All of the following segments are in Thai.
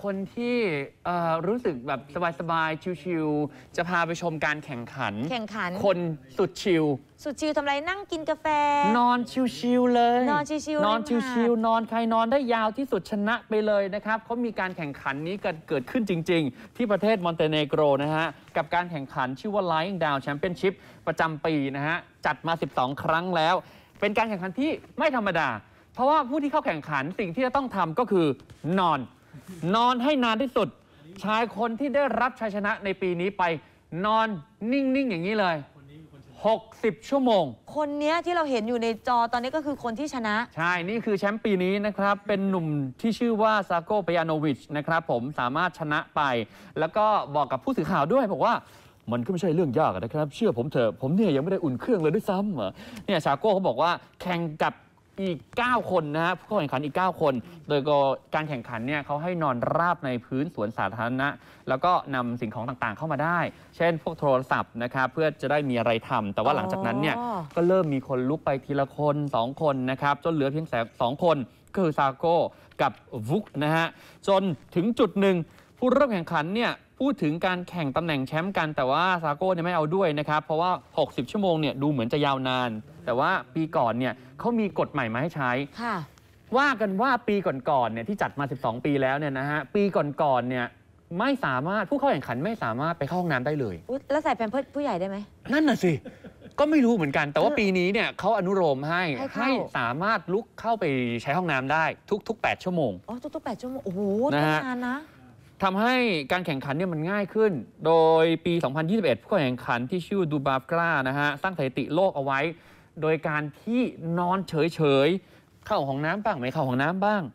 คนที่รู้สึกแบบสบายๆชิลๆจะพาไปชมการแข่งขันคนสุดชิลทำไรนั่งกินกาแฟนอนชิลๆเลยนอนชิลนอนใครนอนได้ยาวที่สุดชนะไปเลยนะครับเขามีการแข่งขันนี้เกิดขึ้นจริงๆที่ประเทศมอนเตเนโกรนะฮะกับการแข่งขันชื่อว่า Lying Down Championship ประจำปีนะฮะจัดมา12ครั้งแล้วเป็นการแข่งขันที่ไม่ธรรมดาเพราะว่าผู้ที่เข้าแข่งขันสิ่งที่จะต้องทำก็คือนอนให้นานที่สุดชายคนที่ได้รับชัยชนะในปีนี้ไปนอนนิ่งๆอย่างนี้เลย60 ชั่วโมงคนนี้ที่เราเห็นอยู่ในจอตอนนี้ก็คือคนที่ชนะใช่นี่คือแชมป์ปีนี้นะครับเป็นหนุ่มที่ชื่อว่าซาโกเปยาโนวิชนะครับผมสามารถชนะไปแล้วก็บอกกับผู้สื่อข่าวด้วยบอกว่ามันก็ไม่ใช่เรื่องยากนะครับเชื่อผมเถอะผมเนี่ยยังไม่ได้อุ่นเครื่องเลยด้วยซ้ำเนี่ยซาโก้เขาบอกว่าแข่งกับอีก9คนนะฮะผู้แข่งขันอีก9คนโดยการแข่งขันเนี่ยเขาให้นอนราบในพื้นสวนสาธารณะแล้วก็นำสิ่งของต่างๆเข้ามาได้เช่นพวกโทรศัพท์นะครับเพื่อจะได้มีอะไรทำแต่ว่าหลังจากนั้นเนี่ยก็เริ่มมีคนลุกไปทีละคน2คนนะครับจนเหลือเพียง2คนก็คือซาโก้กับวุกนะฮะจนถึงจุดหนึ่งผู้เริ่มแข่งขันเนี่ยพูดถึงการแข่งตำแหน่งแชมป์กันแต่ว่าซาโก้เนี่ยไม่เอาด้วยนะครับเพราะว่า60 ชั่วโมงเนี่ยดูเหมือนจะยาวนานแต่ว่าปีก่อนเนี่ยเขามีกฎใหม่มาให้ใช้ว่ากันว่าปีก่อนๆเนี่ยที่จัดมา12 ปีแล้วเนี่ยนะฮะปีก่อนๆเนี่ยไม่สามารถผู้เข้าแข่งขันไม่สามารถไปเข้าห้องน้ำได้เลยแล้วใส่แพมเพิร์สผู้ใหญ่ได้ไหมนั่นน่ะสิก็ไม่รู้เหมือนกันแต่ว่าปีนี้เนี่ยเขาอนุโลมให้สามารถลุกเข้าไปใช้ห้องน้ำได้ทุก8 ชั่วโมงทุก8 ชั่วโมงโอ้โหนานนะทำให้การแข่งขันเนี่ยมันง่ายขึ้นโดยปี 2021 ผู้แข่งขันที่ชื่อดูบาฟกรานะฮะสร้างสถิติโลกเอาไว้โดยการที่นอนเฉยๆเข้าห้องน้ำบ้างไม่เข้าห้องน้ำบ้าง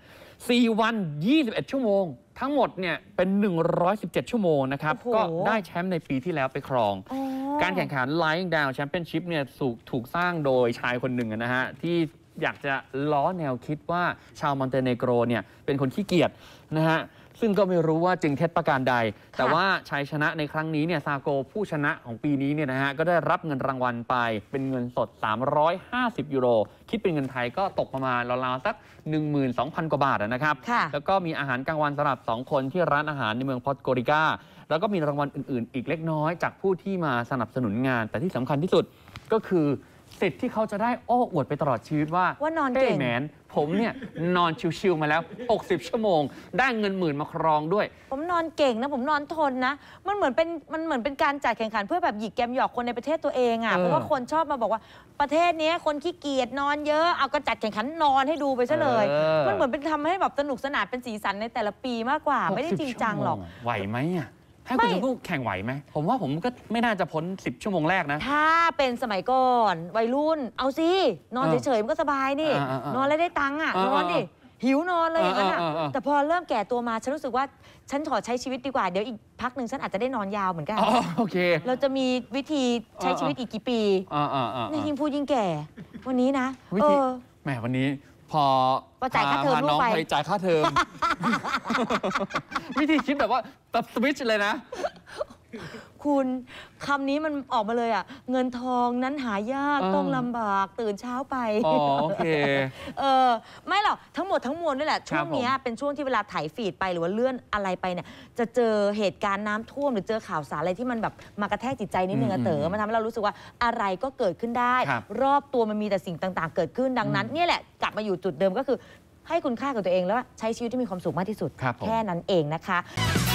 4 วัน 21 ชั่วโมงทั้งหมดเนี่ยเป็น117 ชั่วโมงนะครับก็ได้แชมป์ในปีที่แล้วไปครองการแข่งขัน Lying Down Championship เนี่ยถูกสร้างโดยชายคนหนึ่งนะฮะที่อยากจะล้อแนวคิดว่าชาวมอนเตเนโกรเนี่ยเป็นคนขี้เกียจนะฮะซึ่งก็ไม่รู้ว่าจริงเท็จประการใดแต่ว่าชัยชนะในครั้งนี้เนี่ยซาโกผู้ชนะของปีนี้เนี่ยนะฮะก็ได้รับเงินรางวัลไปเป็นเงินสด350 ยูโรคิดเป็นเงินไทยก็ตกประมาณราวๆสัก 12,000 กว่าบาทนะครับแล้วก็มีอาหารกลางวันสำหรับ2คนที่ร้านอาหารในเมืองพอดโกริกาแล้วก็มีรางวัลอื่นๆอีกเล็กน้อยจากผู้ที่มาสนับสนุนงานแต่ที่สำคัญที่สุดก็คือสิทธิ์ที่เขาจะได้โอ้อวดไปตลอดชีวิตว่านอนเก่งแมนผมเนี่ยนอนชิวๆมาแล้ว60 ชั่วโมงได้เงิน10,000มาครองด้วยผมนอนเก่งนะผมนอนทนนะมันเหมือนเป็นการจัดแข่งขันเพื่อแบบหยิกแกมหยอกคนในประเทศตัวเองอ่ะเพราะว่าคนชอบมาบอกว่าประเทศนี้คนขี้เกียจนอนเยอะเอาก็จัดแข่งขันนอนให้ดูไปซะเลยมันเหมือนเป็นทำให้แบบสนุกสนานเป็นสีสันในแต่ละปีมากกว่าไม่ได้จริงจังหรอกไหวไหมอ่ะให้คุณชมพู่แข่งไหวไหมผมว่าผมก็ไม่น่าจะพ้น10 ชั่วโมงแรกนะถ้าเป็นสมัยก่อนวัยรุ่นเอาสินอนเฉยๆมันก็สบายนี่นอนแล้วได้ตังค์อ่ะนอนดิหิวนอนเลยอย่างนั้นอ่ะแต่พอเริ่มแก่ตัวมาฉันรู้สึกว่าฉันขอใช้ชีวิตดีกว่าเดี๋ยวอีกพักหนึ่งฉันอาจจะได้นอนยาวเหมือนกันโอเคเราจะมีวิธีใช้ชีวิตอีกกี่ปีนี่ยิ่งพูดยิ่งแก่วันนี้นะแหมวันนี้พอจ่ายค่าเทอมน้องไปจ่ายค่าเทอมวิธีคิดแบบว่าตัดสวิตช์เลยนะคุณคำนี้มันออกมาเลยอ่ะเงินทองนั้นหายากต้องลำบากตื่นเช้าไปโอเคไม่หรอกทั้งหมดทั้งมวลนี่แหละช่วงนี้เป็นช่วงที่เวลาถ่ายฟีดไปหรือว่าเลื่อนอะไรไปเนี่ยจะเจอเหตุการณ์น้ำท่วมหรือเจอข่าวสารอะไรที่มันแบบมากระแทกจิตใจนิดนึงมันทำให้เรารู้สึกว่าอะไรก็เกิดขึ้นได้รอบตัวมันมีแต่สิ่งต่างๆเกิดขึ้นดังนั้นนี่แหละกลับมาอยู่จุดเดิมก็คือให้คุณค่ากับตัวเองแล้วใช้ชีวิตที่มีความสุขมากที่สุดแค่นั้นเองนะคะ